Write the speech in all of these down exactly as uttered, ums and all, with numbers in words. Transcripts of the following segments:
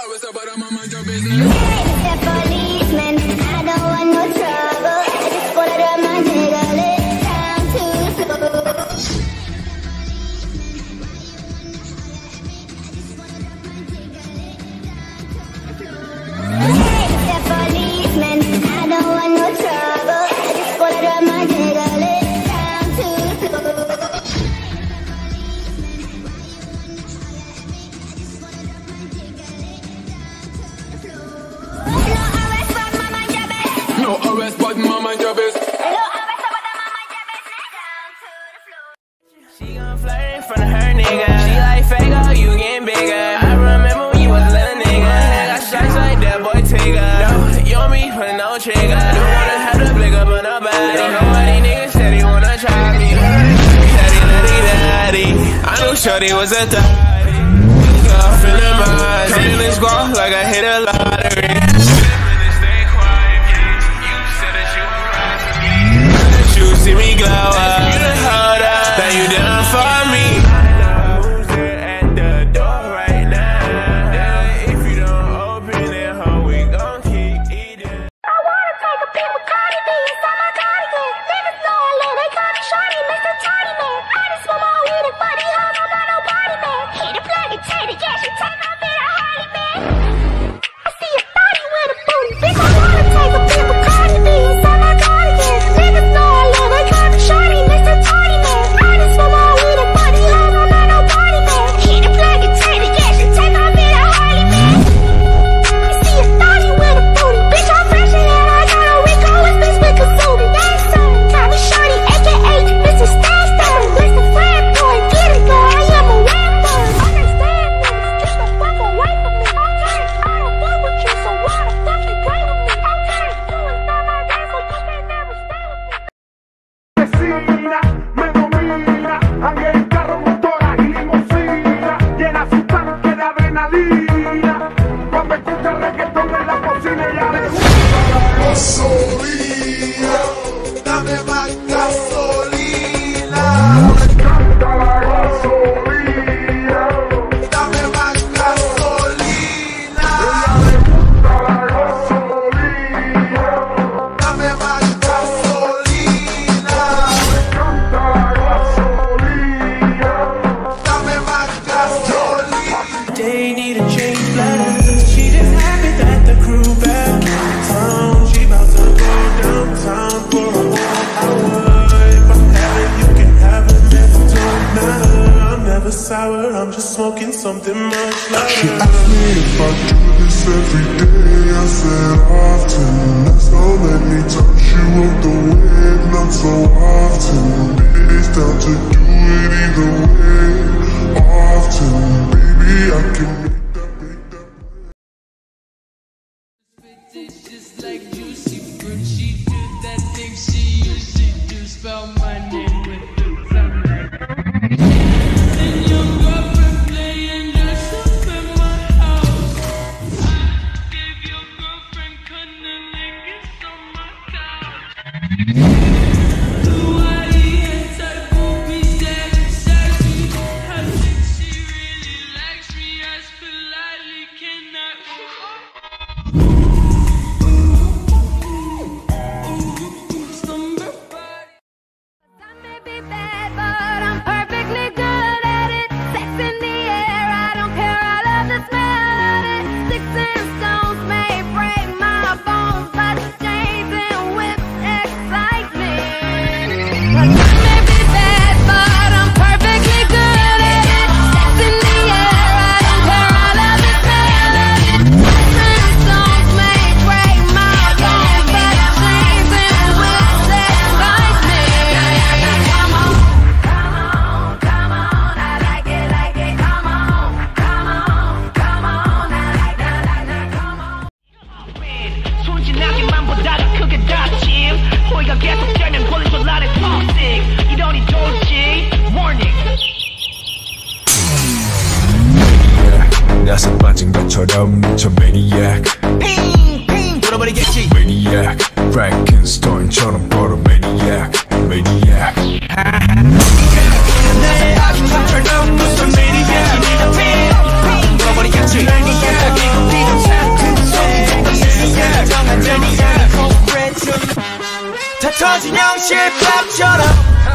always about I'm on mind your business. Hey, the policeman, I don't want no trouble. I just wanna run my jiggle it down too slow. Hey, the policeman, I don't want no trouble. I just wanna run my jiggle it down too slow. No arrest, but my mind your business. She gon' flirt in front of her nigga. She like Fago, you getting bigger. I remember when you was a little nigga. I got shots like that boy Tigger. No, you don't be putting no trigger. Don't wanna have to blick up on nobody. Know what these niggas said he wanna try me. Daddy, daddy, daddy. I knew Shorty was a thotty. Girl, feeling mine. Feeling squad like I hit a lottery. See me glow up, you done hold up, now you down for me. Moves there at the door right now. If you don't open it, how we gon' keep eating? I wanna take a pic with Cardi B inside my cardigan. Niggas know I live, they call me Shorty, Mister Tardy Man. I just smoke my weed and funny hoes, I'm not no party man. Hit a plug and take it, yeah, she take my bit of Harley man. I see a body with a booty, bitch. I wanna take a pic with Cardi B inside my cardigan. Niggas know I live, they call me Shorty, Mister Tardy Man. I just smoke my weed and funny hoes, I'm not no party man. Hit a plug and take it, yeah, she take my bit of Harley man. I see a body with a booty, bitch. I'm fresh and I got a Rico with bitch with Kazooie. That's something. Call me Shorty, aka Mister Stash Star. Mister Fred Boy, get it, girl. I am a rapper. Understand niggas, get the fuck away from me. Okay, I don't fuck with you, so why the fuck you play with me? Okay, you is not my dad, so you can never stay with me. Vecina, me domina, ande en carro, motora y limusina, llena su tanque de adrenalina. Cuando escucha reggaetón en la cocina ella le gusta la gasolina, dame más gasolina. Me encanta la gasolina, dame más gasolina. Ella le gusta la gasolina, dame más gasolina. Me encanta la gasolina, dame más gasolina. They need a change plan. She just happy that the crew back in town. She about to go downtown for a one hour. If I have it, you can have it. Never don't matter. I'm never sour. I'm just smoking something much She lighter. asked me if I do this every day. I said often. That's how many times she rode the wave. Not so often. It's down to do it either way. Often, baby, I can make that, make that. It's just like juicy fruit. She do that thing she usually do. Spell my name with the tongue. And your girlfriend playing dress up in my house. I gave your girlfriend cunnilingus on my couch. Hawaii and type boobies that excite me. I think she really likes me. As politely can I? I may be bad, but I'm perfectly good at it. Sex in the air, I don't care, I love the smell of it. Sticks and stones may break my bones, but chains and whips excite me. 'Cause I may be bad, but I'm perfectly good at it. Sex in the air, I don't care, I love the smell of it. Sticks and stones may break my bones, but chains and whips excite me. Come on, come on, come on, I like it, like it. Come on, come on, come on, I like that, like that. Come on. 손지나기만보다 더 크게 다침 호의가 계속되면 걸린 전란의 toxic 이러니 좋지 warning 나서 빠진 것처럼 미쳐 maniac 핑핑 돌아버리겠지 maniac Frankenstein처럼 걸어 maniac maniac 내 아주 것처럼 무슨 maniac 핑핑 돌아버리겠지 maniac shit 빡쳐라.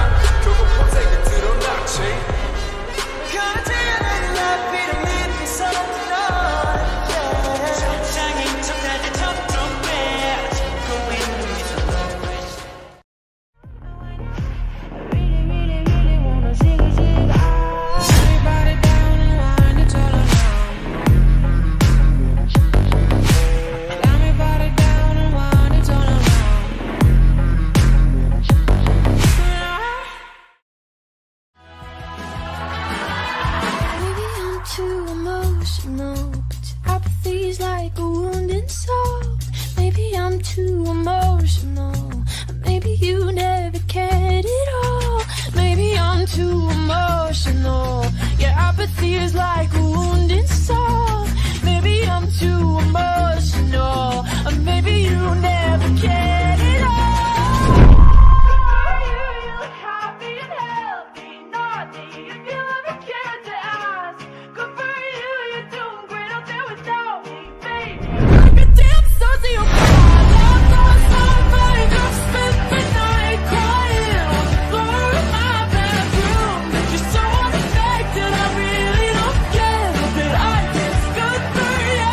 Too emotional, but your apathy's like a wounded soul. Maybe I'm too emotional, maybe you never cared at all. Maybe I'm too emotional, your apathy is like a wounded soul. Maybe I'm too emotional, or maybe you never cared at all. You look happy and healthy, not that you feel ever cared to ask. Good for you, you're doing great out there without me, baby. Like a damn sociopath, lost all my mind. I've spent the night crying on the floor of my bedroom. But you're so unaffected, I really don't care that I guess good for you.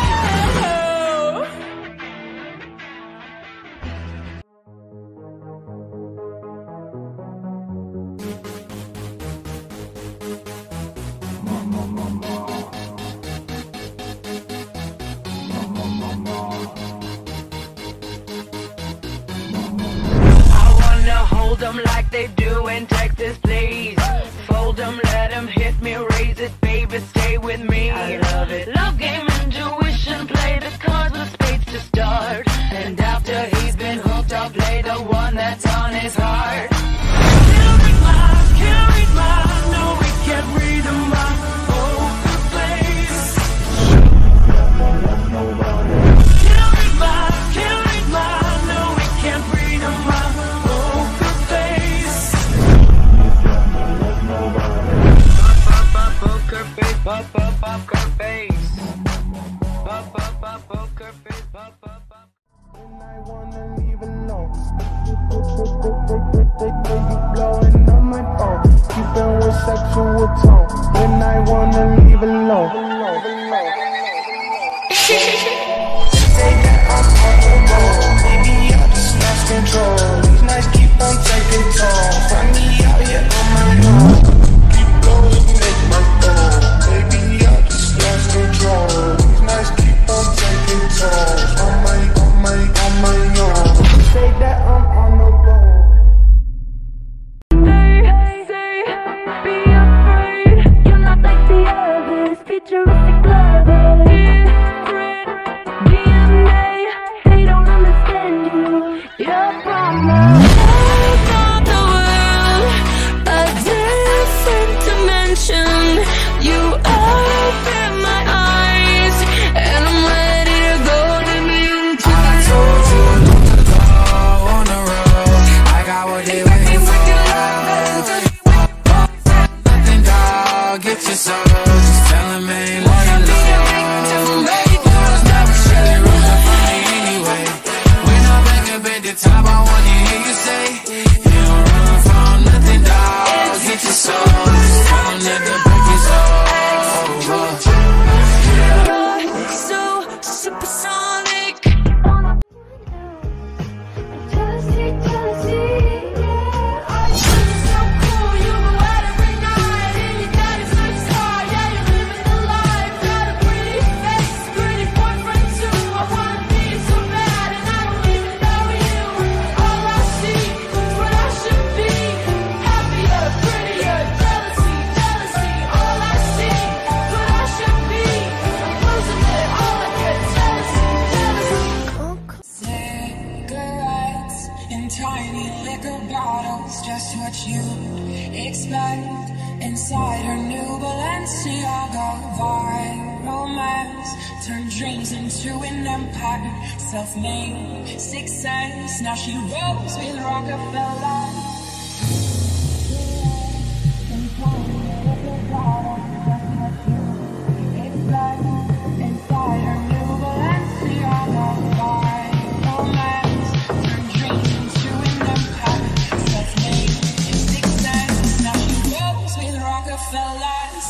Hold them like they do in Texas, please. Fold them, let them hit me, raise it, baby, stay with me. I love it. Love game, intuition, play the cards with spades to start. And after he's been hooked, I'll play the one that's on his heart. Can't read minds, can't read minds, no, we can't read them by poker face. Can't read minds, can't read minds, no, we can't read them by poker face. Poker face, pop, pop, poker face. Pop, pop, pop, poker face, pop, pop, pop. When I wanna leave alone, you blowing on my phone, keeping with sexual tone. When I wanna leave alone, say that I'm on the road, maybe I just lost control. These nights keep on taking tolls, find me out here on my own. Keep going, make my goal, maybe I just lost control. These nights keep on taking tolls, on my, on my, on my own. Say that I'm on the road. Be afraid, you're not like the others. Futuristic lovers, different D N A. They don't understand you. You're from another world, a different dimension. You open my eyes, and I'm ready to go to me. I told you not to go on the road. I got what they waiting for. Nothing, dog, get your soul. Just tell them ain't loyal. Was never really rooting for me anyway. When I'm back up at the top, I wanna hear you say, you don't run from nothing, dog. Get your soul. Just tell them that the break is over. So supersonic. Jealousy, jealousy, yeah. I feel so cool. You go out every night, and your daddy's nice car. Yeah, you're living the life. Got a pretty face, pretty boyfriend too. I wanna be so bad, and I don't even know you. All I see is what I should be. Happier, prettier, jealousy, jealousy. All I see is what I should be. I'm losing it, all I get jealousy, jealousy. Cigarettes in tiny liquor bottles, just what you expect. Inside her new Balenciaga vibe romance, turned dreams into an empire. Self-made success, now she rolls with Rockefeller. In tiny liquor bottles, just what you expect. Inside her new Balenciaga vibe romance, turned dreams into an empire. Rockefellers.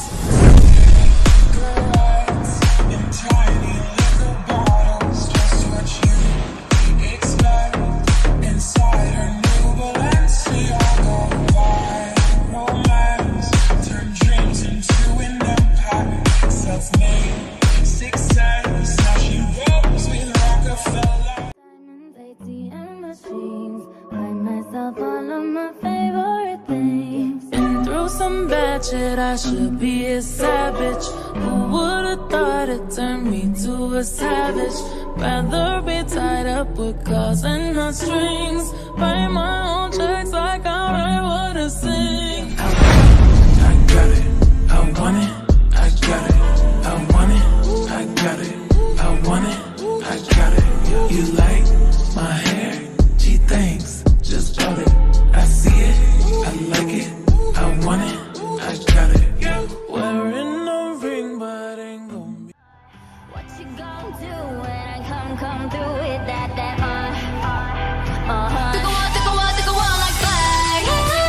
Cigarettes in tiny liquor bottles, just what you expect inside her new Balenciaga. Vibe romance, turn dreams into an empire. Self-made success, now she rolls with Rockefeller. Diamonds, A T M machines, buy myself all of my favorite things. Been through some bad shit, I should be a savage. Who would've thought it turned me to a savage? Rather be tied up with calls and not strings. Write my own checks like I write what I sing. I got it, I want it, I got it, I want it, I got it, I want it, I got it. You like my hair? She thinks, just bought it. I see it, I like it, I want it, I got it. Wearing no ring, but ain't gon' be. What you gon' do when I come, come through with that, that, uh, uh-huh. Take a walk, take a walk, take a walk like flag.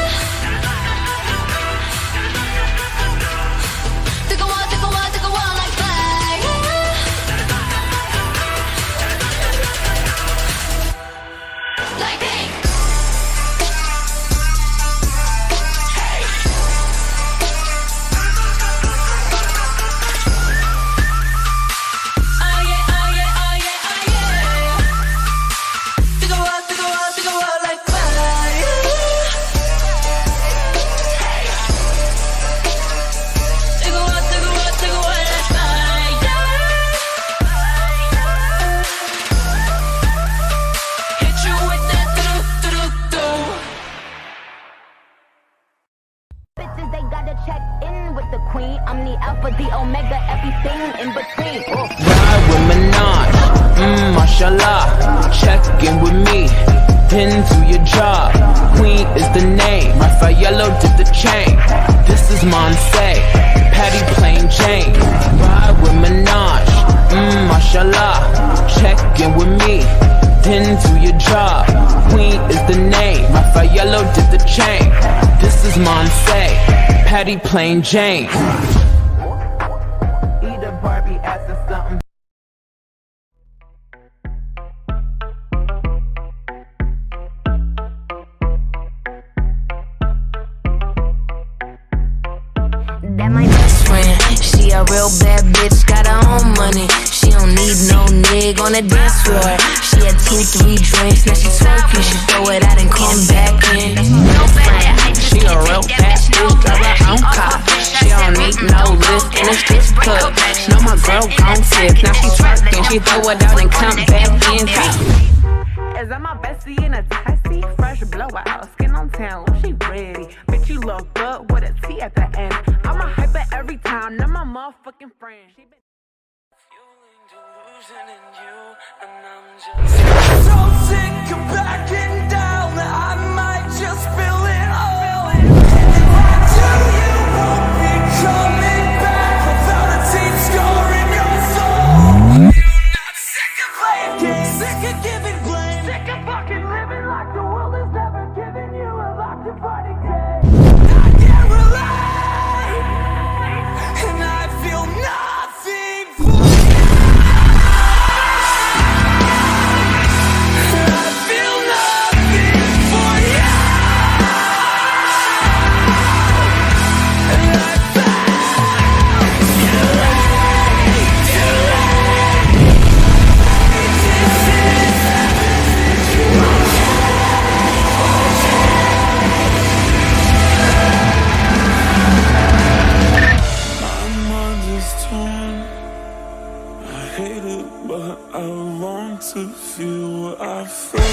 Take a walk, take a walk, take a walk like flag. Like pink. Oh yeah, oh yeah, oh yeah, oh yeah. Take a walk, take a walk, take a walk like fire. Take a walk, take a walk, take a walk like fire. Hit you with that do-do-do-do. Bitches, they gotta check in with the queen. I'm the alpha, the omega, everything in between. Oh. Ride with Minaj, mmm, mashallah. Check in with me, pin to your job. Queen is the name, Raffaello did the chain. This is Monse, Patty plain Jane. Ride with Minaj, mmm, mashallah. Check in with me, pin to your job. Queen is the name, Raffaello did the chain. This is Monse, Patty plain Jane. Eat a Barbie ass or something. That my best friend. She a real bad bitch, got her own money. She don't need no nigga on the dance floor. She had two, three drinks, now she twerking. She throw it out and come back in. She a real bad bitch, drive her own car. She don't need no lift in a strip club. No, my girl gon' tip. Now she twerking, she throw it out and come back in. Is that my bestie in a taxi? Fresh blowout, skin on town, look, she ready. Bitch, you look good with a T at the end. I'm a hyper every time, not my motherfucking friend. She been fueling delusion in you, and I'm just so sick of backing down that I might just feel it all. Do you won't be coming back without a team score in your soul? Not sick of playing games, sick of giving blame, sick of fucking living like the world has never given you a locked and party game. I can't relate, and I feel nothing for you. I feel nothing for you. And I found too late, too late. This is my mind is torn. I hate it, but I want to feel what I feel.